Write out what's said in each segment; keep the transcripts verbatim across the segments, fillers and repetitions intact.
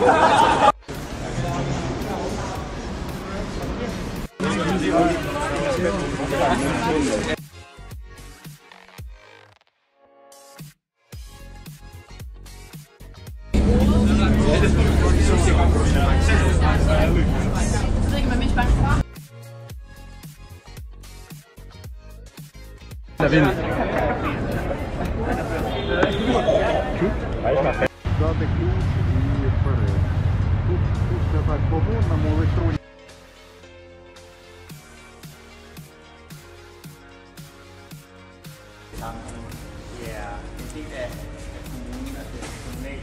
Der viene. Date club y después usted va común a mover todo. Ja, en del af kommunen og det kommunale.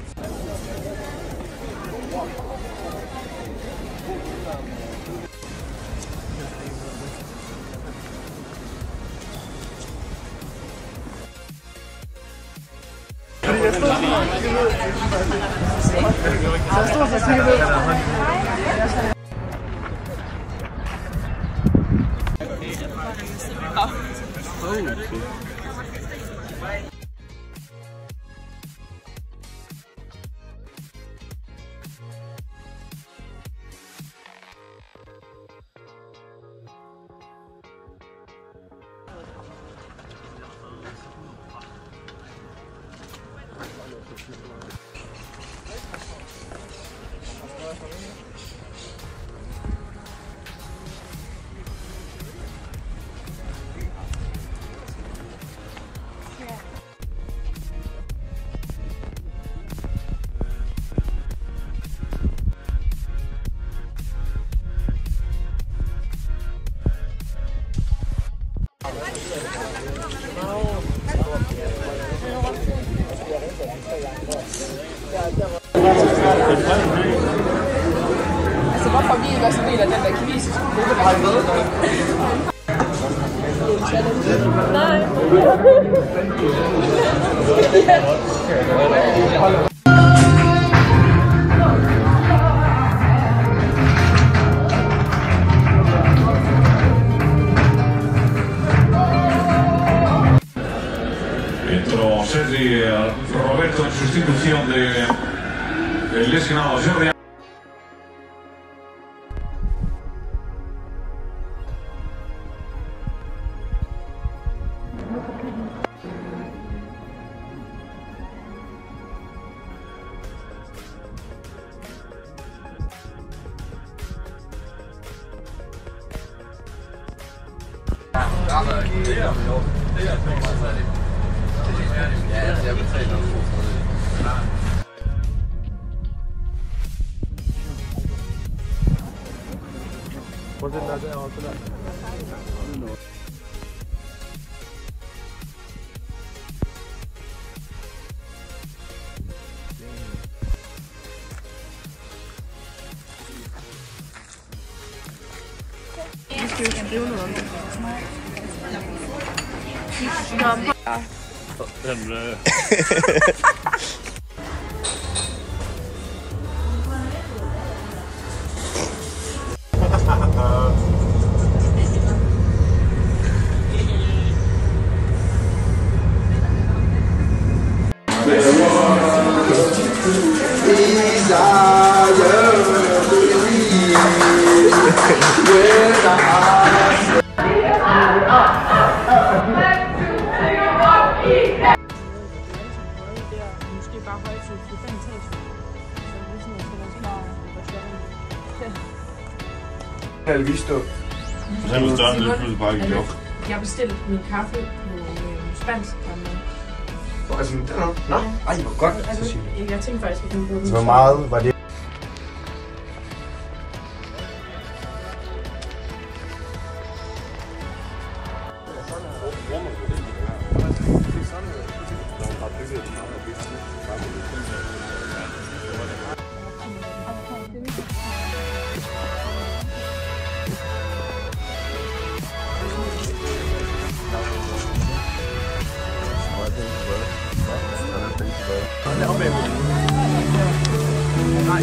Jeg stod så sikkert ud. Altså, hvorfor vi ikke også en del af den der kinesiske gruppe, der har med? Nej. Entró Sergi Roberto en sustitución de el lesionado Jordi. Jeg betaler to Prøv at se den der også der. Vi skal jo ikke drive noget om det. Den, øh... Måske bare højt til fem etage. Så det er sådan, at det er Kan vi stå? Så er det større end det pludselig bare ikke gjort. Jeg bestilte min kaffe på øh, spansk. Altså, den er... Nå, ej, hvor godt. Altså, jeg tænkte faktisk, at vi kunne bruge den. Hvor meget var det? Nej,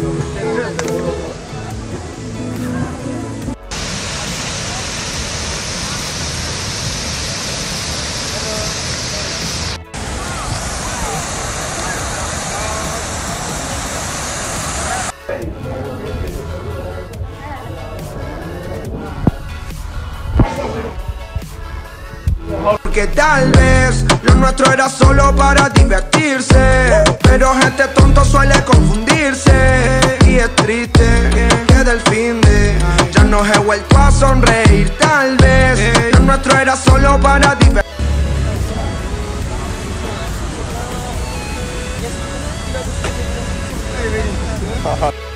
Porque tal vez lo nuestro era solo para divertirse, pero gente tonto suele confundirse. Y es triste que del fin de ya no he vuelto a sonreír. Tal vez lo nuestro era solo para divertirse.